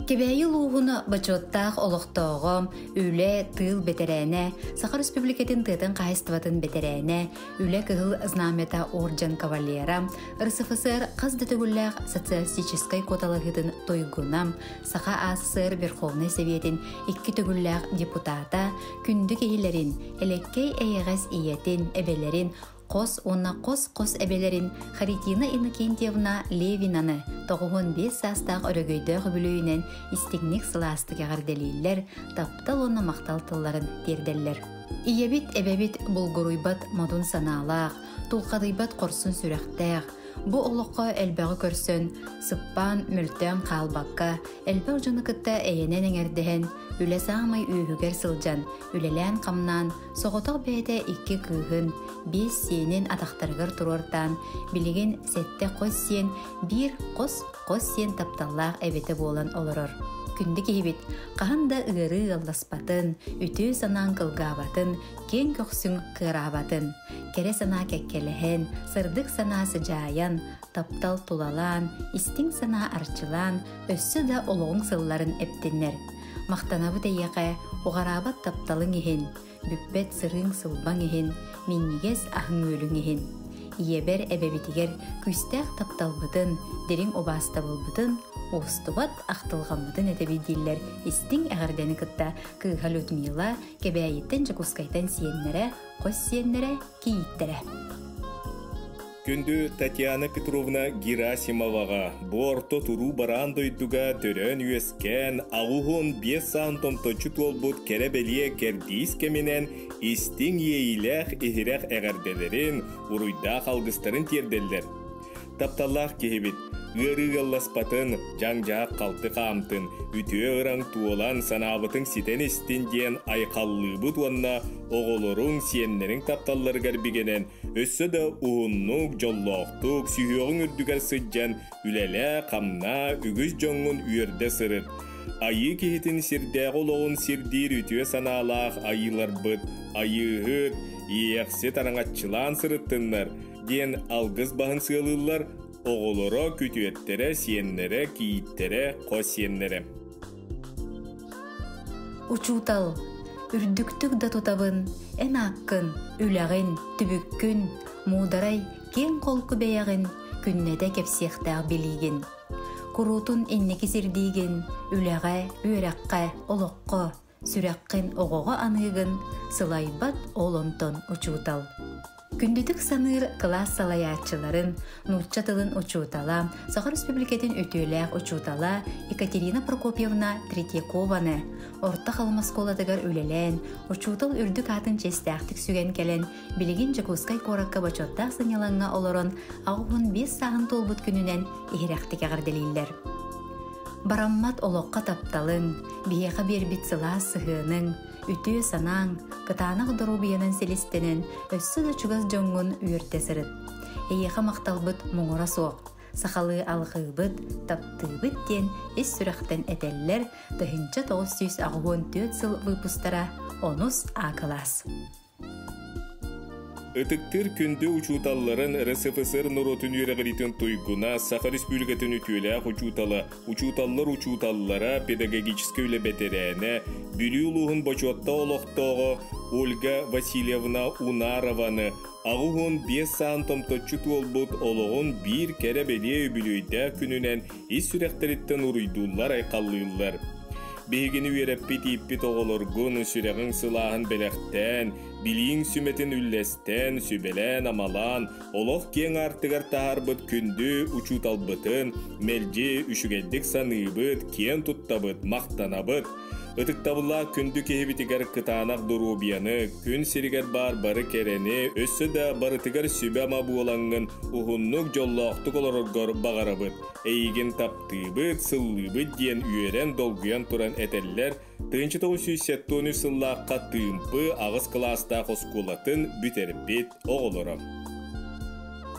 Кебәйі луғыны бачоттақ олықтоғым, үлі тыл бетерәне, Саха Республикатын тытын қайыстыватын бетерәне, үлі кығыл знамета орден кавалера, РСФСР қазды түгілләқ социалистическай коталығытын тойгунам, Саха АССР Верховный Советин 2 түгілләқ депутата, күнді кейлерін, элеккей әйғас иетін, әбелерін, Қос әбелерін Харитина Иннокентьевна Левинаны 95 састақ өрігөйді бүлүйінен истигник сыластығы ғарделейлер, таптал оны мақтал тылларын терделлер. Иебит әбәбит бұлғыруйбат мадун саналақ, тұлқадыйбат қорсын сүрәқтәқ, Бу олыққа әлбәғі көрсін, сыппан мүлтен қалбаққа, әлбәғ жыны күтті әйенен әңердіхен, үлі саңмай үйігер сылжан, үлелән қамнан, соғытық бәйті 2 күйін, 5 сиенен атақтарғыр тұрортан, білеген сәтті қос сиен, 1 қос сиен тапталлақ әбеті болан олырыр. Күнді кейбет, қағында ұғыры ғалдаспатын, үті санан қылғабатын, кен көксің қырабатын. Кере сана кәккеліхен, сырдық сана сыжаян, таптал тулалан, истің сана арчылан, өссі да олуғың сылларын әптіннер. Мақтанабы тәйеқі, оғарабат тапталың ехен, бүппет сырың сылбаң ехен, меннегез ахың өлің ехен. Иебер әбәбетігер күстәқ тапталбытын, дерің обаста болбытын, Остубат ақтылғамыдын әтебедейлер істің әғірдені күтті күйғал өтмейла кәбәйеттен жақускайтан сиеннері, қос сиеннері кейіттері. Күнді Татьяна Петровна Герасимоваға борто туру баран дойдуға төрін үйескен ағуғын 5 сантом точут олбут кәребелие кәрдейс кәменен істің ейләқ ехірәқ әғірделерін ұруйда қалғыстарын терделдер. Тапталлақ кехебет, ғырығалласпатын, жаңжақ қалты қамтын, үтіе ұран туолан санабытың ситен істінден айқаллыбыт онна оғылырың сиеннерің тапталлар гарбигенен, өссі да ұғыннық, жоллоқтық, сүйеғың үрдігер сыджан, үләлі, қамна, үгіз жоңын үйерді сырыт. Айы кехетін сирдәғ олығын сирдер үтіе саналақ айылар бұд, айығыт, еқсі тараңатчылан сырыттынлар, ден алғыз бағын сығылылар, оғылыры, күтуеттері, сиеннері, кейіттері, қос сиеннері. Учутал, үрдіктік да тұтабын, ән аққын, үләғын, түбіккін, мударай, кен қолқы бәяғын, күннеде кепсияқтағы білейгін. Құрутын эннекі сірдейгін, үләғі, үйрәққа, олыққы, сүрәққын оғыға анығын, сылайбат олонтон учутал. Күндүдік саныр класс салаятчыларын, нутчатылын учутала, Саха Республикатын өтөләк учутала Екатерина Прокопьевна Третьякованы, орта қалмас коладығар өлелен, учутал үрдік атын честәқтік сүген кәлен, білеген Жакускай коракка бачоттақ сыняланға олырын, ағуын 5 сағын толбыт күнінен ехірәқтік ағырделейлер. Бараммат олыққа тапталын, бияға бербит сыла сығының, үтіе санаң, кытанақ дұрубиянын селестенін, өссі да чугаз жоңғын үйірте сырыт. Эйеға мақталбыт мұңыра соқ, сақалы алғыбыт, таптыбыт ден ес сүрәқтен әтәлілер, дұхынча 964 сыл выпустара, онус ақылас. Ittiktır күнді учуталларын РСФСР Нұротын үйрәғылетін тойгуна Саха Республикатын үтіләқ учуталлар учуталлара педагогическі өлі бәтерәне бүлі ұлығын бачуатта олықтығы Ольга Васильевна Унарованы ағуғын 5 сантом точут олбыт олығын бір кәрі бәле өбілейді күнінен ес сүрәқтіріттен ұруйдулар айқаллылар. Бейгені үйереппет иппет оғылырғын сүрәғын сылағын бәләқтен, білейін сүметін үлләстен, сүбелән амалан, олық кен артығар тағарбыт күнді учуталбытын, мәлде үшігелдік саныбыт, кен тұттабыт, мақтанабыт. Ытықтабыла күнді кехебетігер кытанақ дұрубияны, күн серігер бары кәрені, өссі да барытығар сүбәма буолаңын, ұғыннық жоллақтық оларығыр бағарабыт. Әйген таптыбыт, сыллыбыт ден үйерен долгуян туран әтәлілер, 1970 сыллаққа тымпы ағыз класста қоскулатын бүтербет оғылырым.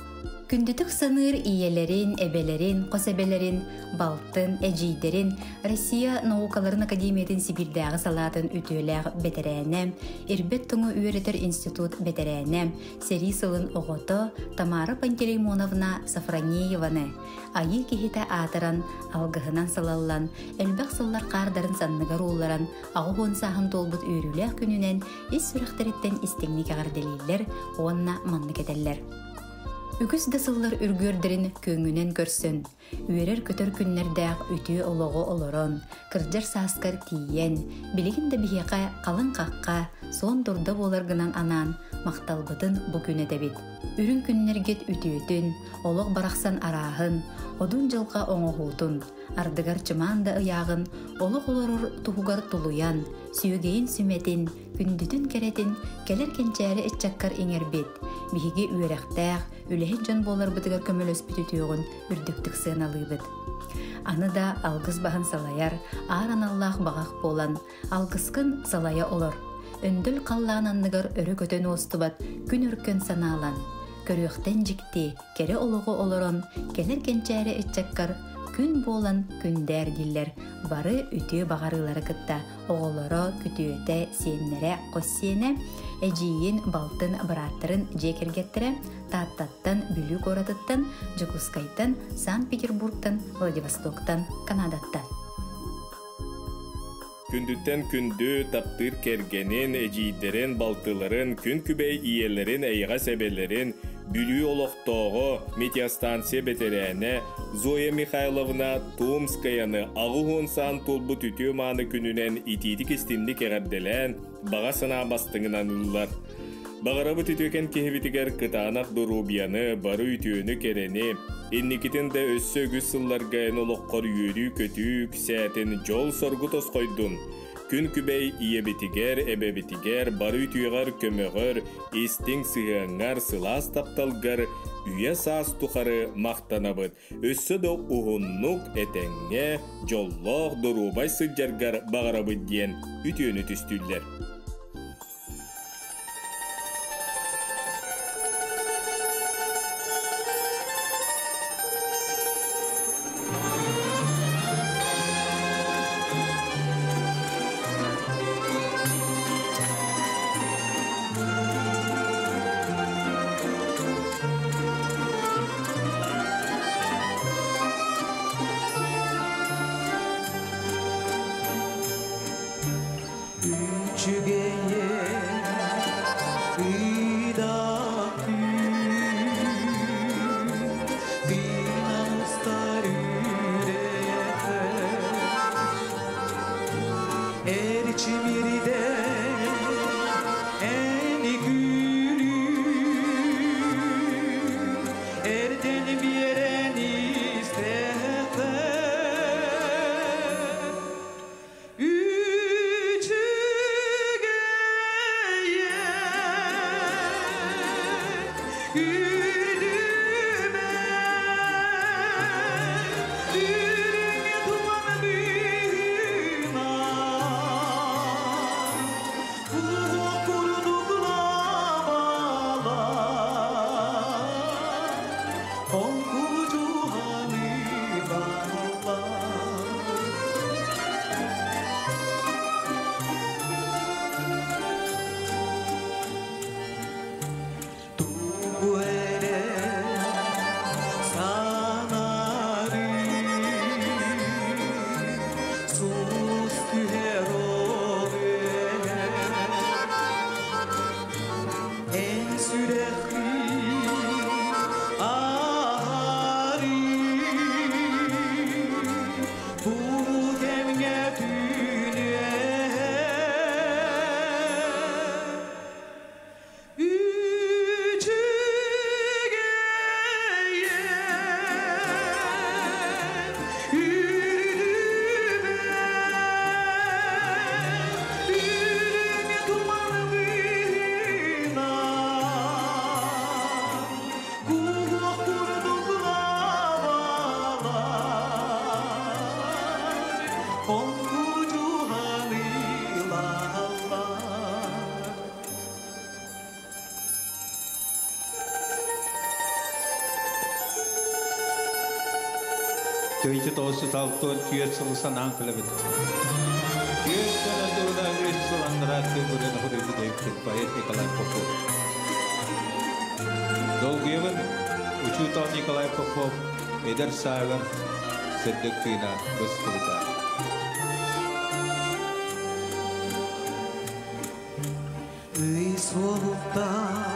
Күндүтүк саныр иелерин, эбелерин, косебелерин, балтын, эжийдерин, Россия наукаларын академиятын Сибирдагы салатын үтүөлээх бетерээне, Ирбет туңу үөретер институт бетерээне, Серисылын оғото Тамара Пантелеймоновна Сафраниеваны, айы кихите атыран, алгыһынан салаллан, элбэх сыллар каардарын санныгар ууларан, агугун сахын толбут үйрүлээх күнүнен ис сүрэхтериттен истеңник агарделийлер, онна манны кетеллер. Үгіз дасыллар үргөрдерин көңүнен көрсін. Үйерер көтөр күннердәг үтү олоғы олорон, кырджар саскар тиен, билигин да бихеқа қалын қаққа, сон дұрда болар гынан анан, мақталбытын бу күнө дебит. Үрін күннергет үтүөтүн, олог барақсан араахын, одун жылға оңоғутун, ардыгар чыманда ыяғын, олог олорор туһугар тулуян, сүйөгейін сүметин, күндүтүн керетин, келер кенчääри этчаккар иңербит, биһиги үөрехтээх, үлэһин жон болар бытыгар көмөлөс бүтүтүөгүн үрдүктүк сыаналыыбыт. Аны да алгыс баһын салаяр, ааран Аллах багах болан, алгыскын салая олор. Өндүл қаллаананныгар өрө көтөн оостубат, күн үркөн санаалан. Көрүөхтен жикти, кере олого олорон, келер кенчääри этчаккар, күн болан күндер диллер, бары үтүө багарылары кытта, оголоро күтүөтэ сиеннере коссиене, эжийин балтын быраттырын жекергеттире, тааттаттан, бүлүк оратыттан, Жокускайттан, Санкт-Петербургтан, Владивостоктан, Канадаттан. Күндүттен күндү таптыр кергенин, эжийдерин, балтыларын, күн күбей иелерин, эйга себелерин, бүлүү олохтоого метеостанция бетерээне Зоя Михайловна Томскаяны агугун сан толбут үтүө мааны күнүнен итидик истинник эгерделен бага сына бастыңынан ыллар. Багарабы түтөкен кехибитигер кытаанак дорубияны, бары үтүөнү керени, энникитин да өссө күз сылларгайын олоккор үйөрүү көтүүк, сәтин жол соргу тоскойдун. Күн күбей иебитигер, эбебитигер, бары үтүөгөр көмөгөр, истиң сыгаңар, сылас тапталгар, үйе саас тухары мактанабыт. Өссө да уһуннук этеңге, жоллох, дорубай сыджаргар багарабыт диен үтүөнү түстүллер. Түйті тосы талықтуын түйет сылысан аңқылыбыд. Түйет сыландығына өз сыландыраты бүрін құрыды дейптен поэт Николай Попов. Долгевін учутал Николай Попов эдер сағыр сәддік түйіна бұстылыда. Үй солықта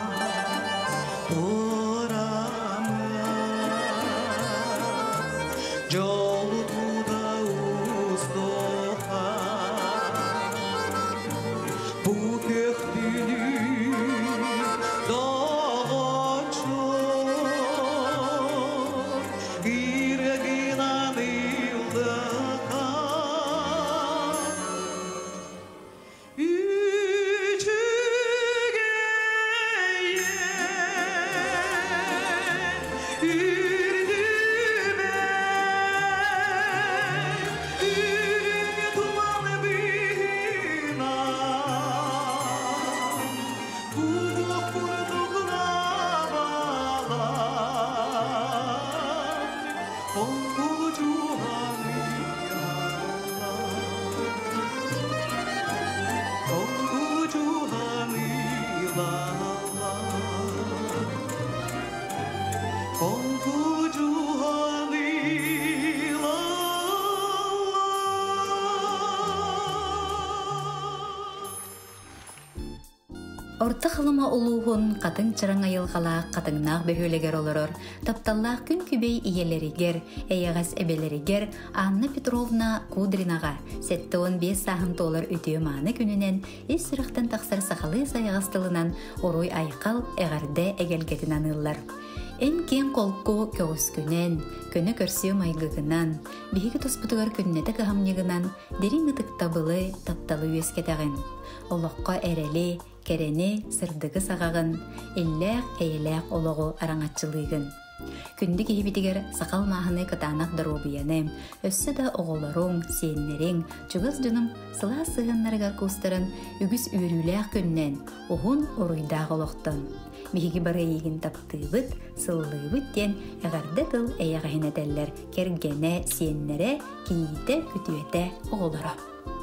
Орта хылыма улуғын қатын чырың айылғалақ қатыңнақ бөхөлегер олырыр. Тапталлақ күн күбей иелерігер, әйеғас әбелерігер Анна Петровна Кудринаға 7-15 сағын толыр өтеу маны күнінен ес сұрақтан тақсыр сақалы сайғастылынан оруй айқал әғарды әгелгетін анылар. Эн кен қолқу көгіскүнен, көні көрсеу майғығынан, бейгі тұспытығар күннеті қағамнығынан дерін ұтық табылы тапталы өскетағын. Олыққа әрелі, кәрені сырдығы сағағын, әлләқ әйеләқ олығы араңатчылығын. Күнді кейбетігер сақал мағыны қытанақ дұробияны, өссі да оғыларың, сеннерің, чүгіз жыным сыла сығынларығар көстірін үгіз үйріләқ күннен оғын оруйдағы олықтын. Меги бары егін таптыбыт, сыллыбыт ден әғарды тыл әйәғайын әдәлләр кергене сеннере кейті күтуеті оғылары.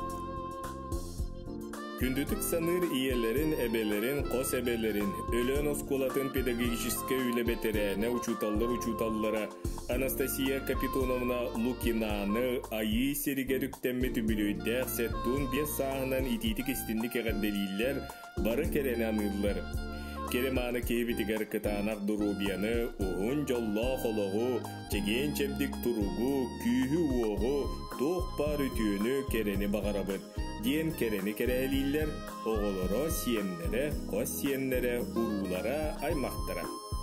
Күндүтік саныр иелерин, әбелерин, қос әбелерин, өлен осколатын педагогическе үйлебетерәне учуталлара Анастасия Капитоновна Лукинаны айы серігеріктенме түбілөйдәк сәттуын 5 сағынан ититік істіндік әғадделейлер бары кәрәне анылар. Кереманы кейбетігер кытанақ дұрубияны, оғын жолла қолығы, чеген чепдік тұруғу, күйі оғы, тоқ бар үтіөні кәрәне бағарабыд. Ден кәрәне кәрәлейлер, оғылары сиенлері, қос сиенлері, ұрулара, аймақтара.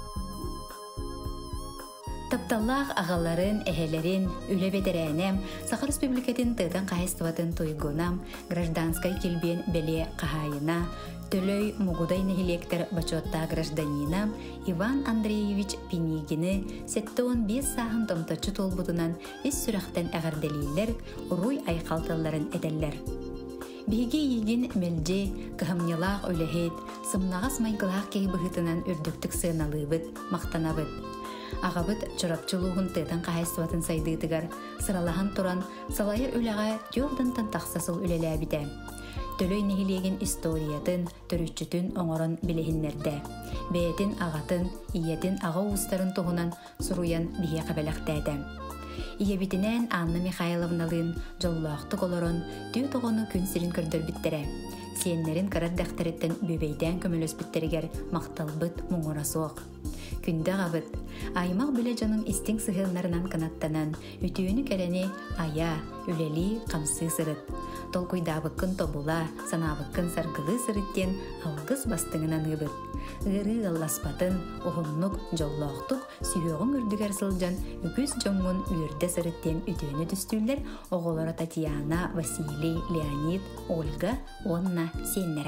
Тапталлах ағаларын, әхелерин, үлебедерәнем, Сақар Республикатын тыдан қайыстыватын тойгунам, гражданскай келбен беле қағайына, төлөй мұғудай нәхилектер бачотта гражданинам Иван Андреевич Пенигіні 7-15 сағын томточы толбудынан ес сүрақтан әғарделейлер, ұруй айқалталарын әдәллер. Биге егін мөлже, кығымнелақ өліхет, сымнағас майғылақ кей бұғытынан үрдіктік сыналыбыт, мақтанабыт. Ағабыт чырапчылуғын тыдан қайыстыватын сайдыдығар, сыралахан тұран, салайыр үліға жолдан тақсасыл үлеләбіде. Төлөй нехилеген историятын, төрүччүтүн оңорон билехиннерде. Бәйтін ағатын, иетін аға уыстарын туғынан сұруян бие қабелақтәді. Иебитінен Анна Михайловналын жоллақты қолырын түй тоғыны күн сирин көрдір біттірі. Сиеннерін қарат дәқтіреттен бөбейден көміліс біттерігер мақталбыт мұңыра соқ. Күнді ғабыт, аймақ бүлі жаның істің сығылнарынан канаттанан, үтіуіні кәрәне ая, үлелі қамсы сырыт. Толкуйдабыққын тобула, санабыққын сарғылы сырыттен алғыз бастыңынан ғыбыт. Ғыры алласпатын, оғыннық, жоллақтық, сүйеғын үрдігер сылжан, үкіз жоңын үйірді сырыттен үтіуіні түстүлер оғылары Татьяна, Василий, Леонид, Ольга, Онна, Сеннері.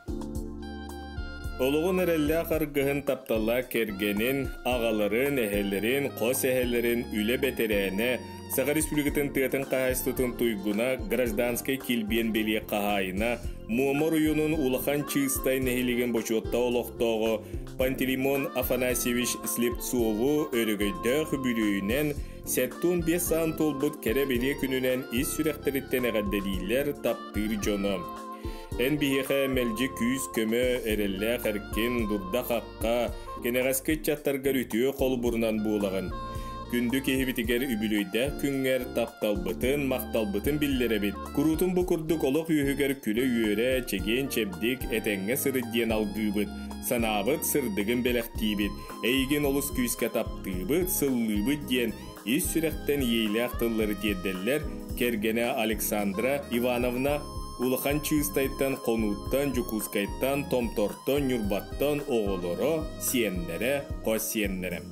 Олығын әрәлі қарғығын таптала кергенін, ағаларын, әхелерін, қос әхелерін үлі бәтерәне, Сақар Республикатын тыатын қағайстытын туйгуна, гражданскай келбен беле қағайына, Муамар уйунун улахан чыстай нәхилеген бочотта олықтағы Пантелеймон Афанасьевич Слепцову өрігейді хүбілүйінен Settun 5 saan tolbut kere belie gününen is sürekteritten eğaddeliler taptır jonom. En bihexe melci küz kömö erelle xerkin durda xaqqa kenegaske çattargar ütüö kol burnan buğlağın. Gündük ehibitiger übülüyde künger taptalbıtın, maqtalbıtın billerebit. Kurutun bu kurduk oluk yühüger küle yüre, çegen çebdik, etenge sırıdyen algıbıt. Sanabıt sırdıgın belektiybit. Eygen olus küyüske taptığbıt, sıllıbıt diyen is sürekten yeyle aktılları diyedeller. Kergene Aleksandra Ivanovna Ulakan çığıstayttan, konuttan, jukuskayttan, tomtorttan, yurbattan, oğuloro, siyenlere, kos siyenlere.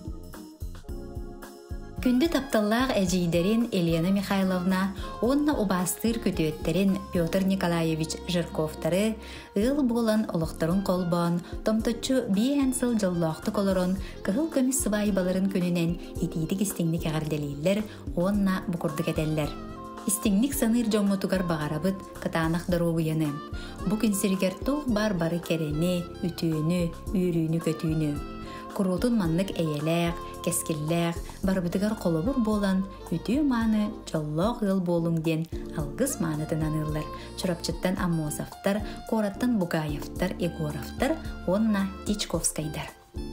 Күнді тапталлақ әжейдерін Елена Михайловна, онна обастыр көтөттерін Петр Николаевич Жирковтары, ыл болан олықтарын қолбан, томточу бейен сыл жыллақты колорон, кығыл көміс сыбайбаларын көнінен етейдік істеңдік әғарделейлер, онна бұқырдық әдәллер. Истеңник саныр жоммутугар бағарабыт кытанақ даруғыяны. Бұ күнсергер тоқ бар-бары керені, үтүйіні, үйрүйіні көтүйіні. Kurutun manlık eyelek, keskillek, barbıdıgar kolobur bolan, ütü manı, çollok yıl bolun den algız manıdın anırlar. Çorapçıttan Ammosaftar, Korattan Bugayevtar, Egorovtar, onna Tichkovskaydar.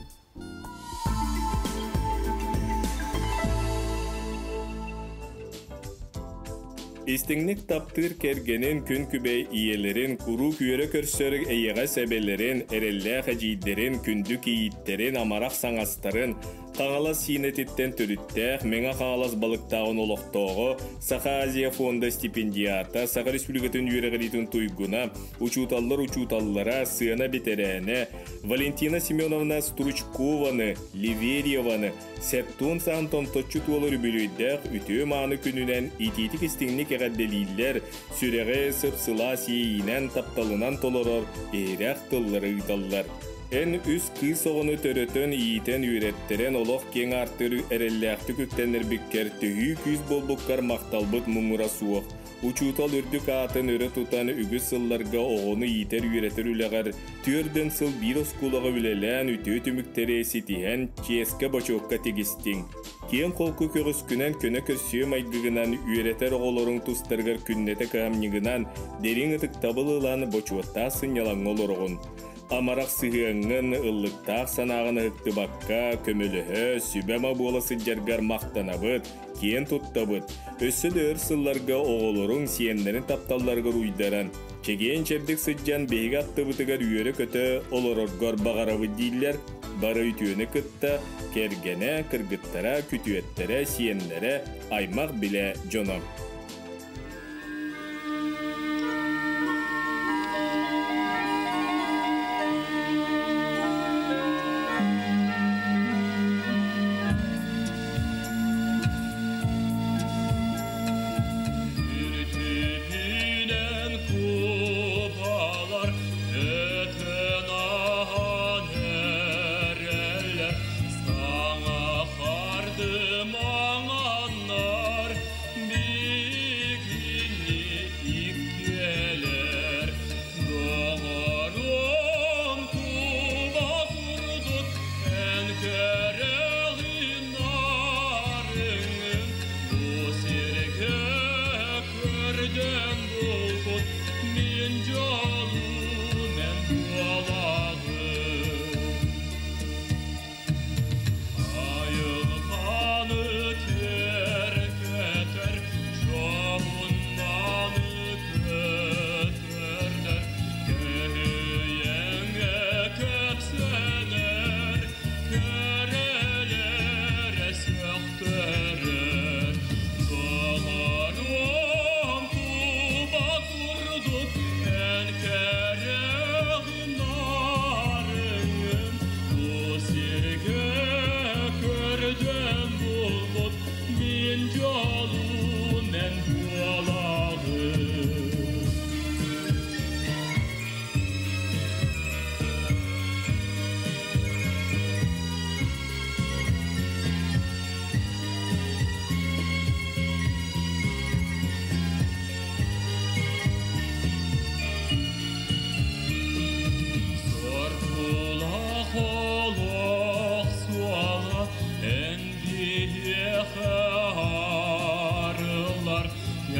İstingnik taptır kergenin kün kübey iyelerin, kuru küyere körsörük eyeğe sebelerin, erelle haciyderin, kündük iyitlerin, amarak sanastarın, Қағалас синететтен түріттәқ, меңа қағалас балықтағын олықтоғы, Саха Азия фонда стипендиата, Саха Республикатын үйрегілетін туйгуна, учуталлара, сыяна бетерәне, Валентина Семеновна Стручкованы, Ливерьеваны, Сәттун сантон точут олар бүлейдәқ, үтіе маны күнінен итетік істіңнік әғадделейлер, сүреғе сыпсыла сейінен тапталынан толырыр, ерәқ тыллары ұйталлар. En üst kız oğunu törötön iyiten ürettiren olok ken artırı erelləxti köktənir bikker tühü küz bolbukkar maqtalbıt mumura suoq. Uçutal ürdük atın örü tutan ügü sıllarga oğunu iyiter üretir üleğer. Türden sıl bir oskulağı ülelən ütü tümükteri esitihen çeske boçoqqa tegistin. Ken kolku kögüskünen köne kösüye maygıgınan üreter oğulorun tustırgar künnete kahamnigınan derin ıtık tabılılan boçuatta sınyalan olorğun. Amarak sığıngın ıllıktaq sanağını hıktı bakka, kömülühü, sübema bolası jargar maqtanabıt, ken tuttabıt. Össü dör sıllarga oğulurun siyenlerin taptallarga uydaran. Çegen çerdik sıccan behiga attıbıtıgar üyere kötü olororgor bağarabı diller, bara ütüyünü kıtta, kergene, kırgıttara, kütüettere, siyenlere aymak bile jonam.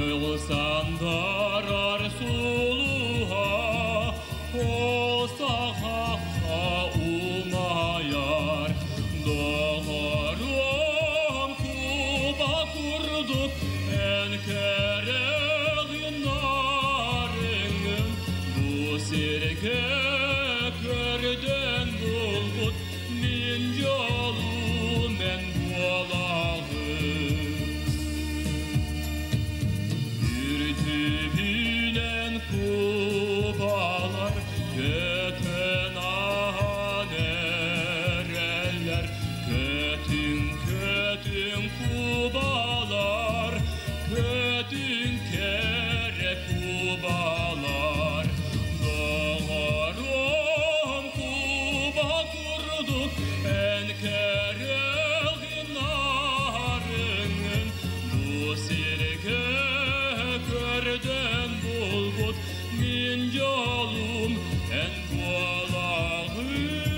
Yolsandarar suluha Osahaha umayar Doğarum kuba kurduk En kereğin narının Bu sirke körden bulgut Min yolum en bualağım Yürütübülen kubalar Kötün ahanereller Kötün kubalar Kötün kere kubalar Doğarum kuba kurduk En kereğin narının Bu sirke körden bulgut Min yolum en bualağım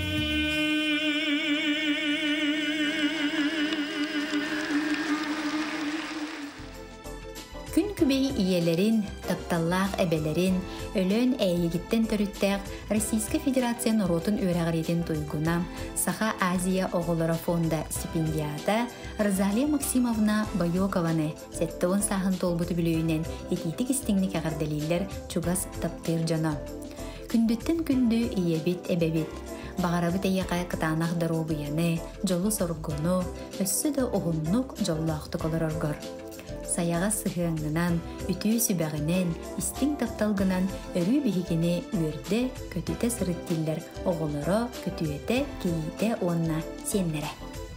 Күн күбей иелерин, тапталлаах эбелерин, өлөн әйегиттен төрүттәк Российская Федерация Норотун өрәгәриден туйгуна Саха Азия оголора фонда стипендиата Розалия Максимовна Байокованы сеттуын сахын толбуту билүүнен этитик истиңник агардалилер чугас таптыр жана. Күндүттен күндү иебит эбебит. Бағарабыт әйеқай қытанақ даробыяны, жолу соргуну, өссі да оғыннук жоллақты колор оргор. Саяға сығыңынан, үтүү сүбәғінен, истиң тапталғынан өрі бігігіне үрді көтіте сырыттиллер оғылыры көтіете кейіте онна сеннері.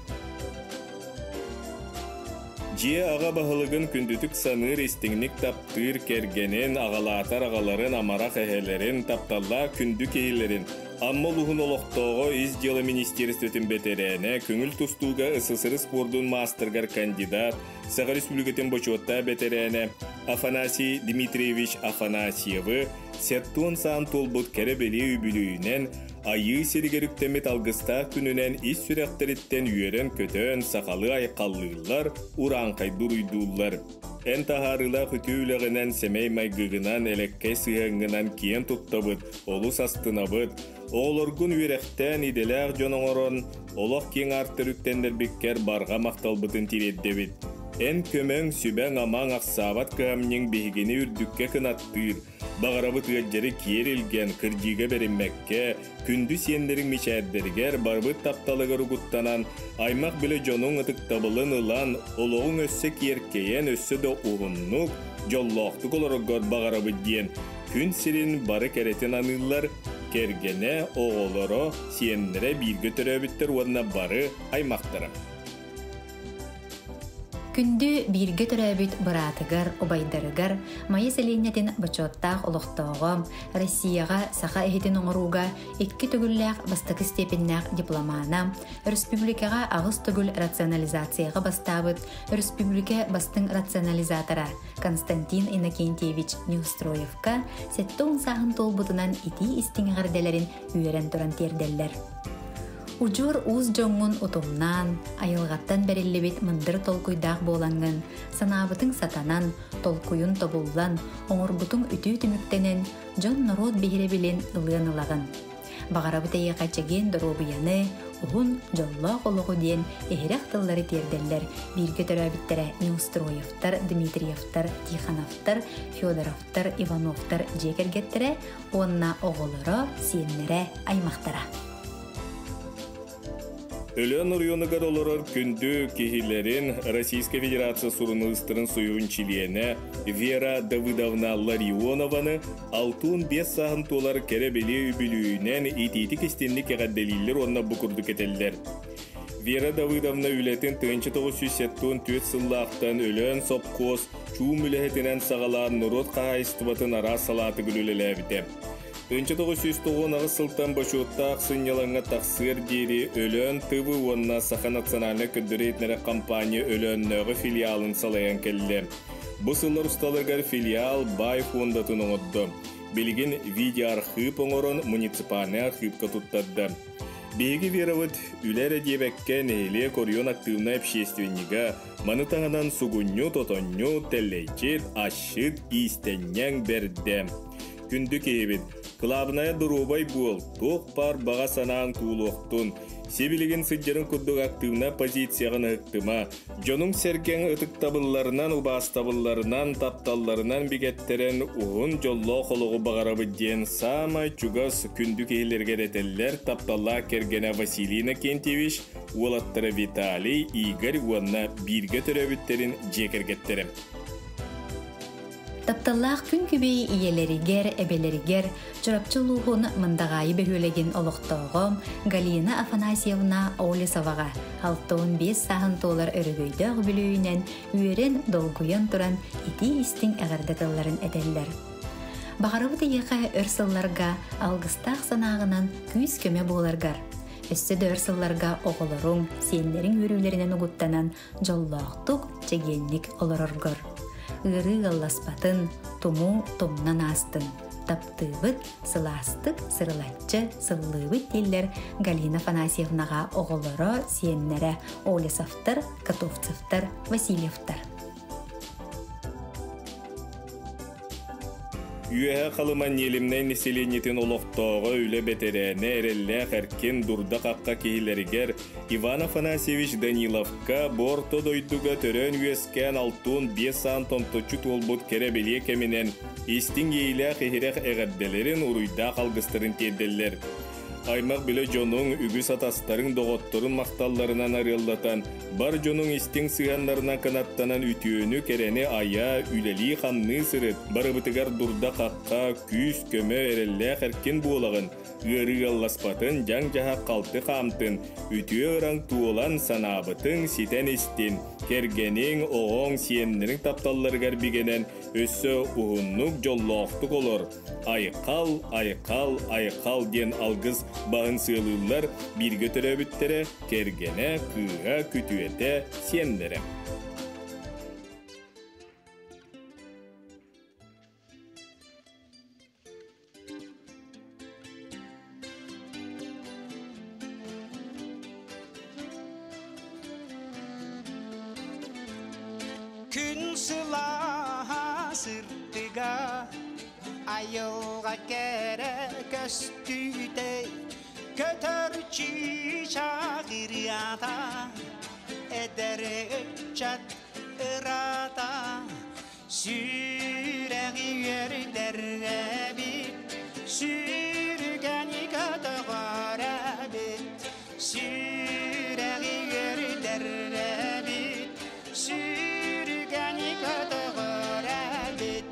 Жие аға бағылығын күндүтік саныр истиңник таптыр кергенен ағалатар ағаларын амарақ әхелерін тапталла күнді кейлерін Амма лухун олоқтоғы из дела министерстветін бетерәне көңіл тұстуға СССР спордун мастергар кандидат Саха Республикатын бочотта бетерәне Афанасий Дмитриевич Афанасьевы сеттуын саан толбут кәребеле үбілуінен айы серігеріктемет алғыста күнінен ис сүрәқтеріттен үйерен көтөн сақалы айқаллылар уранқайдур үйдулар. Ән тахарыла хүтүүлігінен семей майгығынан әлекке сығыңынан киен тұттабыд, олус астынабыд, оғылыргун үйректен иделәғ жоноңорон, олық кен арттырүктендер біккер барға мақталбытын тиреддебід. Ән көмөң сүбәң амаң ақсабат қамның бігіні үрдікке кынаттыр, бағарабыт ғаджары керілген кырдиге берінмәкке, күнді сендерің мечәддергер барбыт тапталығыр ұғыттанан, аймақ білі жоның ұтықтабылын ұлан, олығың өссі керкейен өссі де ұғыннық, жоллақты қолырығыр бағарабыт дейін, күн сирин бары кәретін анылар, кергене оғылыры сендері біргі түрәбіттер орна бары аймақтырым. Күнді бирге төрәбіт бұратығыр, обайдарығыр, майы селенетін бачоттақ олықтауғым, Россияға сақа әхетін оңыруға, еккі түгілләқ бастықы степеннәқ дипломана, республикаға ағыз түгіл рационализацияға бастабыт, республика бастың рационализатора Константин Иннокентьевич Неустроевка сәтті сағын толбутынан ити истиңғарделерін үйерен тұран терделлер. Учур уз жоңун утумнан, айылғаттан бәреллебет мындыр толкуйдақ болаңын, санабытың сатанан, толкуйын тобуллан, оңырбутың үтүү түміктенен, жон народ бейре білен ылыын ылағын. Бағарабыт әйе қачаген дұробияны, ұғын жоллақ олығы ден әйрек тыллары терделлер, бірге төрәбіттері Неустроевтар, Дмитриевтар, Тихановтар, Федоровтар, Ивановтар жекергеттері, онна оғылыры, сеннері, аймақтара. Өлен районығар оларар күнді кехилерін Российская Федерация сурыныстырын суюын чилиене Вера Давыдовна Ларионованы 6-5 сағын толар кәребеле үбілуінен итетік істенлік еғадделилер онна бұқырды кетелдер. Вера Давыдовна үлетін 1974 сыллақтан өлен сопқос чуу мүләхетінен сағалар нұрот қағайыстыбатын ара салаты күлілі әбіде. 1990 сылтан башуытта ақсынялаңа тақсыр дейі өлен тывы онна Саха национальны көддірейтнері компания өлөннөгі филиалын салаян келді. Бұл сыллар ұсталырғар филиал бай фондатын оңыдды. Білген видеоархив оңырын муниципальный архивка тұттадды. Беги веровод үлер дебекке нейле корьон активна общественнига манытағынан сугунню тотонню теллейчет ашшыт истеннян бердем. Күнді кейбет, кылабыная дұрубай бол, тоқ бар баға санаан туулуқтун, себілеген сыджарын күрдік активна позицияғын ыктыма, жонун серген ытык табылларынан, убаас табылларынан, тапталларынан бігеттерен уғын жолло қолуғы бағарабы ден сама чугас күнді кейлерге ретеллер тапталла кергені Василина Кентевич, Уолаттыры Виталий, Игорь уанна бирге төрөбіттерін жекергеттерім. Тапталлах күн күбей иелеригер, эбелеригер, чорапчылуғын мындағайы бөхөлеген олықтоғым Галина Афанасьевна Олесоваға алтауын 5 сағын толар өрігөйдөг бүлөйінен үйерен долгуян туран ити истің әғардатыларын әдәлдер. Бағарабы дейеқа өрсылларға алғыстақ санағынан күйіз көме боларгар. Өсседі өрсылларға оғылырың, сенлерін өрілерінен ұғыттанан жоллақтық чегенлік олырыргыр. Үрі ғалласпатын, туму томнан астын. Таптыбыт, сыластык, сырылатчы, сыллыбыт деллер Галина Афанасьевнаға оғылыры сиеннері Олесовтар, Котовцевтар, Васильевтар. Үйәһә қалыман елімнен неселенетін олықтоғы үлі бетерәне әрелі қәркен дұрда қаққа кейлергер Иван Афанасьевич Даниловка борто дойдуға төрен үйескен алтын 5 сан томточу толбут керебеле кемінен истин ейлі қехірек әғадделерін ұруйда қалғыстырын тедделер. Аймақ білі жонун үгіс атастарын доғоттырын мақталларынан арылдатан, бар жонун истин сығанларына канаттанан ütüөнү керені ая үлелі қамны сырыт, барыбытыгар дұрда қаққа күйіс көмі әрелі қәркен болағын, үрі алласпатын жаң жаға қалты қамтын, ütüө ұран туолан санабытын ситен істен, кергенің оғың сиеннерін тапталларғар бігенен өссі ұғыннық жоллоқтық олар. Айқал, айқал, айқал ден алғыз бағын сыйлылар бірге төрөбіттері кергене кыға күтуете сендері. Күн сыла сыртыға айылға кәрі көстүйдей көтөрчі шағырята әдәрі чат ұрата сүрәғі өрдәрі бит сүргәні көтіғара бит сүрәғі өрдәрі бит сүргәні көтіғара бит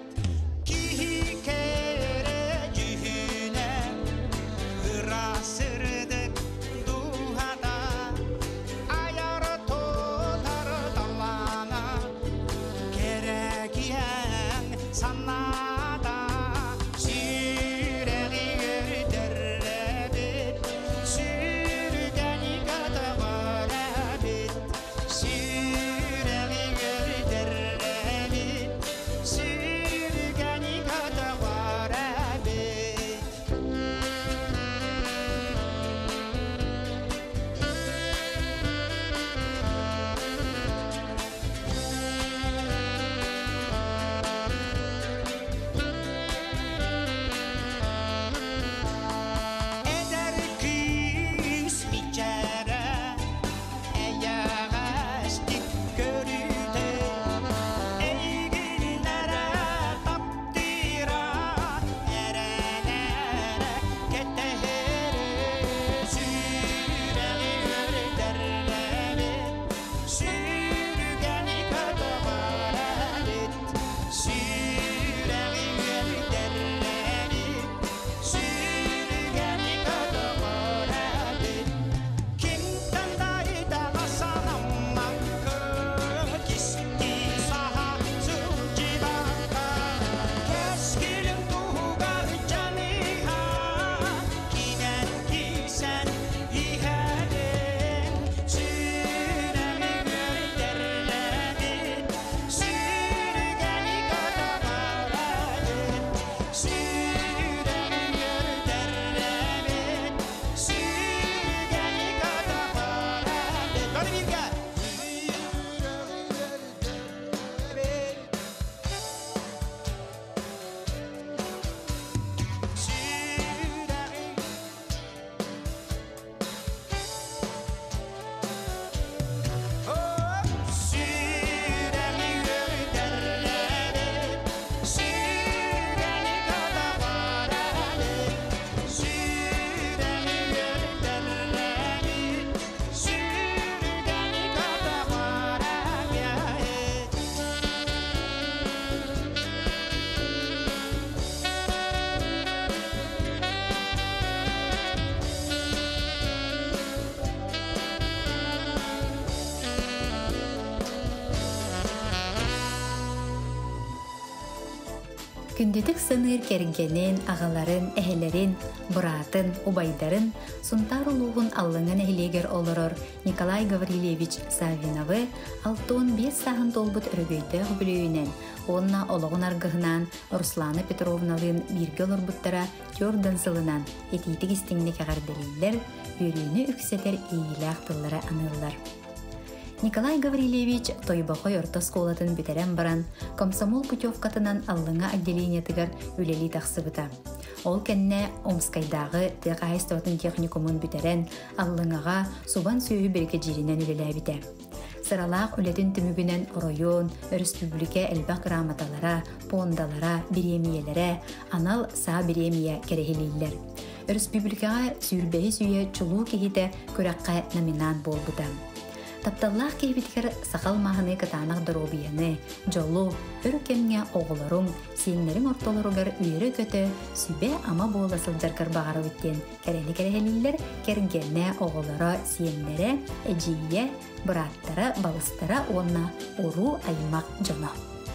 Күндүтүк сыныр кергенин, ағаларын, әһелерин, бұратын, убайдарын, сунтар улуғын аллыңын әһелегер олорор Николай Гаврилевич Савиновы 6-5 сағын толбут өргөйді хүбілөйінен, онна олығын арғығынан Русланы Петровналын бирге олорбуттара тёрдан сылынан етейтік істіңіне кәғарделейлер, өрүйіні үксетер ийлақ тыллары анылар. Николай Гаврилевич тойбақой орта сколатын бітерен баран, комсомол путевкатынан аллыңа отделениятыгар үлели тақсыбыта. Ол кәнне Омскайдағы тәғайыстығатын техникумын бітерен аллыңаға субан сөйі берге жерінен үлелі біте. Сыралақ үлетін түмігінен район, республика әлбақ грамоталара, пондалара, биремиелері, анал саа биремия керехелейлер. Республикаға сүрбәйі сүйе чулу кехеті көрәққа номинант болбыта. Тапталлах кебиткер сақал мағыны кытанақ дұробияны, жолу, өркемге оғыларым, сенлерін ортолырығыр үйері көті, сүбе ама боласылдарғыр бағары өткен кәрелі-кәрелілер кәрінгенне оғылары сенлері, әжейе, бұраттары, балыстары онна ұру аймақ жоны.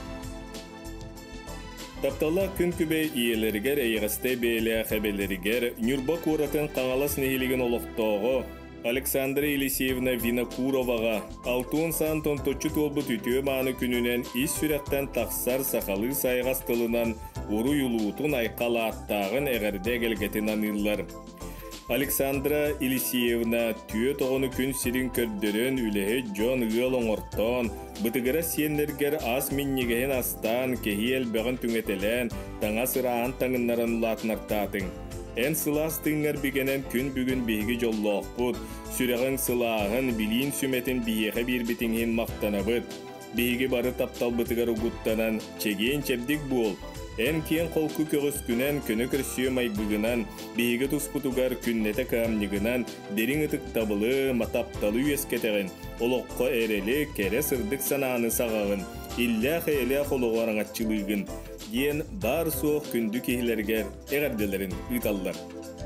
Тапталлах күн күбей иелерігер, әйғастай бейлі қабелерігер, Нюрбак оратын қаңалас нехилеген олықтоғы, Александра Елисеевна Винокуроваға 6 сан тон точу толбут үтіе маны күнінен ис сүрәттен тақсар сақалы сайғас тылынан ұру юлуутун айқала аттағын әғірде келгетін анылар. Александра Елисеевна түйе тоғыны күн сирин көрдерін үлігі Джон Гыл оңыртон, бұтығыра сиенлергер ас миннегейін астан, кехи әлбіғін түңетелен, таңа сыраан таңынларын ұлатын артатын. Эн сылас тыңар бігенен күн бүгін бейгі жоллоқ бұд, сүрәғын сылағын білейін сүметін бейеға бір бітіңген мақтанабыд. Бейгі бары таптал бұтығар ұғыттанан чегейін чәбдік бол. Эн кен қолқы көгіс күнен күні күрсүйе майбығынан, бейгі тұспұтығар күннеті қамнығынан, дерін ұтық табылы, матапталы үйескетեղін, олыққа әрелі кәрі сырдық сананы сағағын, илләқ әләқ олығарың атчылығын. Ен бар соқ күнді кейлергер әғарделерін ұйталдар.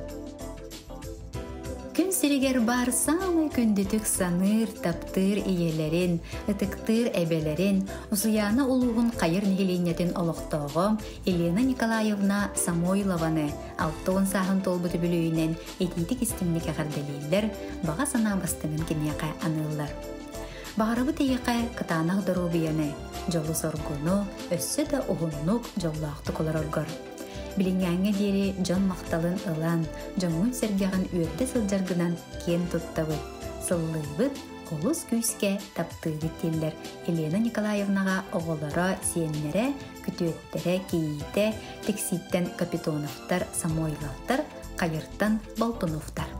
Күн сиригер бар самы күндүтүк саныр, таптыр иелерин, ытыктыр әбелерин, усуяны улуғын қайыр нехеленетін олықтоғым Елена Николаевна Самойлованы 6 сағын толбыты бүлүйінен етейтік істімнік әғарделейлер, баға сана бастыңын кенеқа анылар. Бағарабы тейеқай кытанақ дұрубияны, жолы соргуну, өссі да ұғыннук жоллақты колороргар. Білінгәңе дері жон мақталын ылан, жоңын сәргеғын өрді сылжаргынан кен тұттабыд. Сыллыбыд, олыс күйске таптығы теллер. Елена Николаевнаға оғылары сиенлері, күтуеттері, кейіті, текситтен Капитоновтар, Самойловтар, қайырттан Балтуновтар.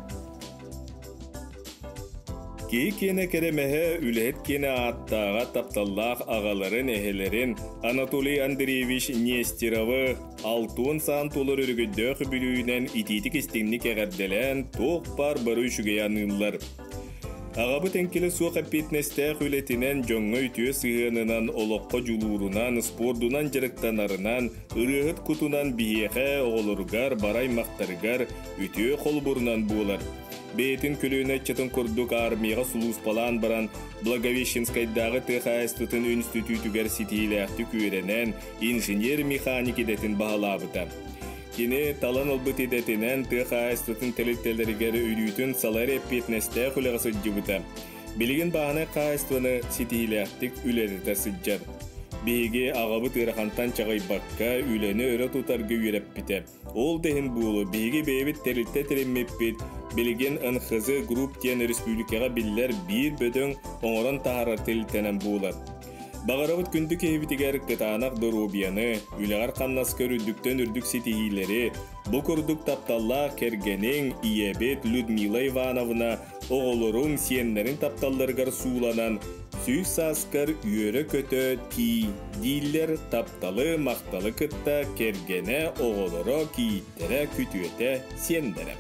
Кей кені керемеhe үлет кені аттаға тапталлақ ағаларын әхелерін Анатолий Андреевич Нестеровы 6 сан толыр үргідді бүлүйінен итетік істемнік әғарделен тоқ бар бары үшіге анылар. Ағабы тәңкелі суға петнестәқ үлетінен жоңы үтіе сығынынан олыққа жүлуырынан, спордунан жарықтанарынан, ұрығыт күтунан бейеқе оғылырғар, барай мақтарғар, үтіе қолбұрынан болар. Бейтін күліне чытын күрдік армияға сұлуыз палан баран Благовещенскайдағы ТХС-тытын институтігер сетейләқті көренен инженер-механик едетін бағалабыта. Кені талан олбыт едетінен ТХС-тытын тәлеттелерігер үйрүйтін салар әппетнесті құлағысы жүбіта. Білген бағаны қайыстыны сетейләқтік үлерді сыджар. Бейге ағабыт ырахантан чағай баққа үлені өрі тұтарғы үйеріп біті. Ол дәхін болу бейге бейбіт тәрілтті тәріммеппет, білген ұнқызы групп тен республикаға білдер бір бөдің оңыран тағарар тәрілтенен болар. Бағарабыт күнді кейбітігер қытанақ дұрубияны, үліғар қаннас көрүдіктен үрдік сетейілері, бұл күрдік тапталла кергенің иебет Людмила Ивановна оғылырың сиенлерін тапталларғар суыланан, сүйс саскар үйері көті ки дейлер тапталы мақталы кытта кергене оғылыры кейттері күтуеті сиендері.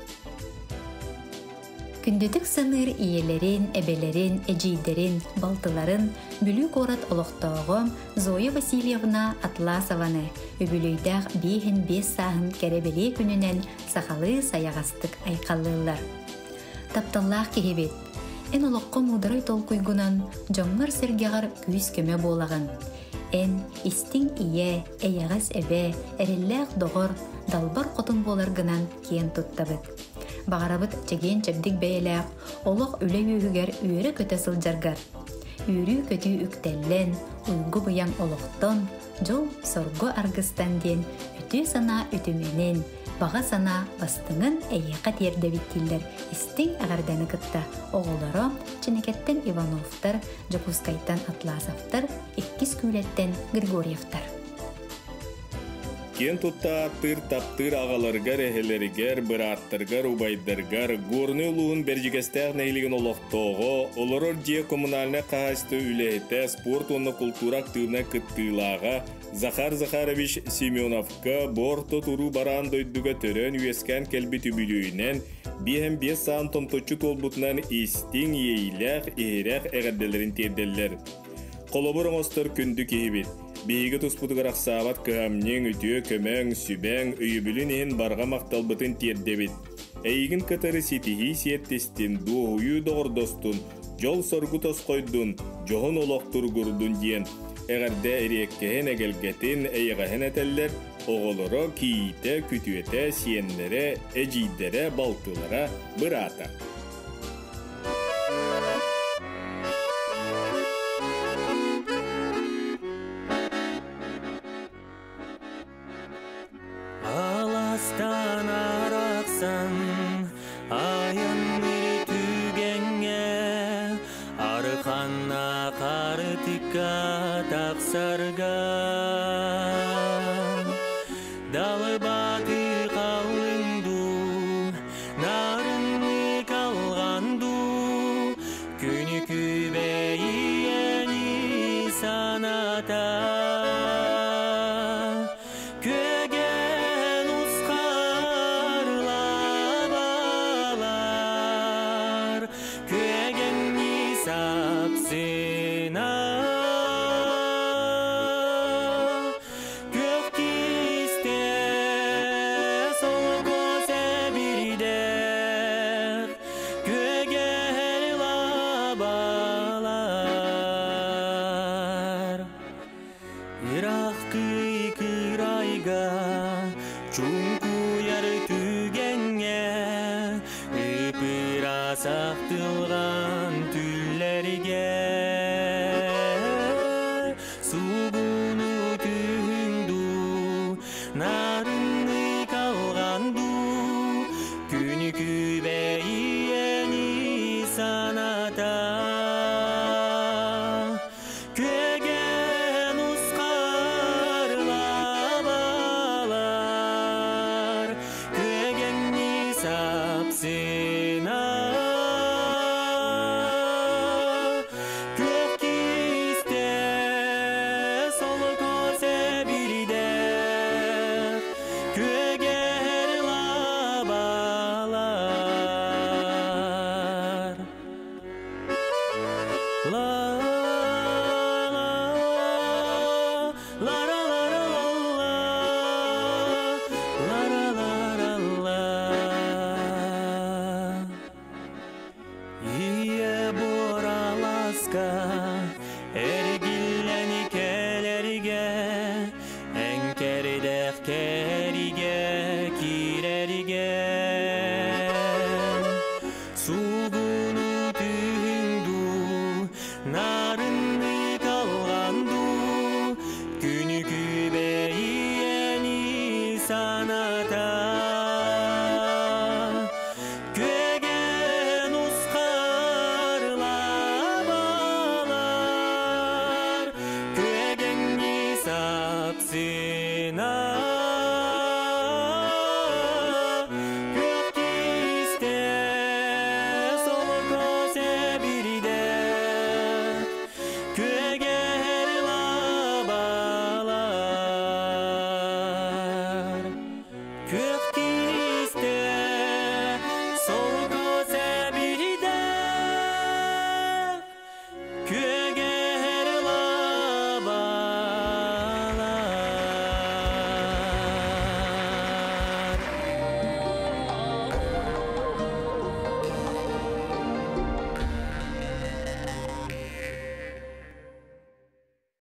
Күндүтүк сыныр иелерин, эбелерин, эжейдерин, балтыларын бүлүк орат олықтоғым Зоя Васильевна Атласованы өбүлүйдәқ 5 сағын кәребеле күнінен сақалы саяғастық айқалылар. Тапталлақ кехебет. Эн олыққы мұдырай толкуйгунан жоңғыр сергеғар күйіс көмі болағын. en, istin iye, eyagas ebe, erilleğ doğur, dalbar qotun bolar gınan kien tuttabıt. Bağarabıt çegen çabdik beyleğ, olaq üle yürüger üyere köte sıljargar. Üyrü kötü üktellen, uygu buyan olaqton, jol sorgu argıstan den, ütü sana ütümenin, bağa sana bastığın eyyaqa terde bittiller, istin ağardanı kıtta. Oğulları Çeneketten Ivanovtar, Japuskaytan Atlasovtar, ikkis kületten Grigorievtar. Кен тутта таптыр ағаларгар эхелеригер, быраттыргар, убайдыргар, горны улуын бержигестер нейлеген олоқтоғы, олорор же коммунальна қағасты үлейті спорт оны культура активна кыттылаға Захар Захарович Семеновка борто туру баран дойдуга төрөн үйескен келбі түбілуінен бейхем 5 сан томточу толбутынан истин ейләқ, ерәқ әғадделерін терделер. Қолобыр оңостыр күнді кейбет. Бейгі тұспутығыр ақсабат кығамнен үтіе көмәң, сүбәң, үйібілін ең барға мақталбытын тердебет. Әйгін катары сетихи сеттестін, дуғыю доғырдостын, жол соргу тосқойдun, жоғын олақтыр күрдun дейін. Әғарда әреккеген әгелгетін әйғахын әтәллер, оғылыры кейті, күтуеті, сиенлері, әжейдері, балтылары бұрата. Alastan araksan ayın bir tügenge arkanna kartika taksarga dalı batı kalındu narını kalgandu günü kübeyeni sanata saktılgan tüllerge sugunu tühündü narını kalgandu günü kübeyeni sanata kögen uskarla balar kögenni sapsina ergilleni kelerige enkerdeh kerige kirerige sugunu tühündü narını kalgandu günü kübeyeni sanata Sina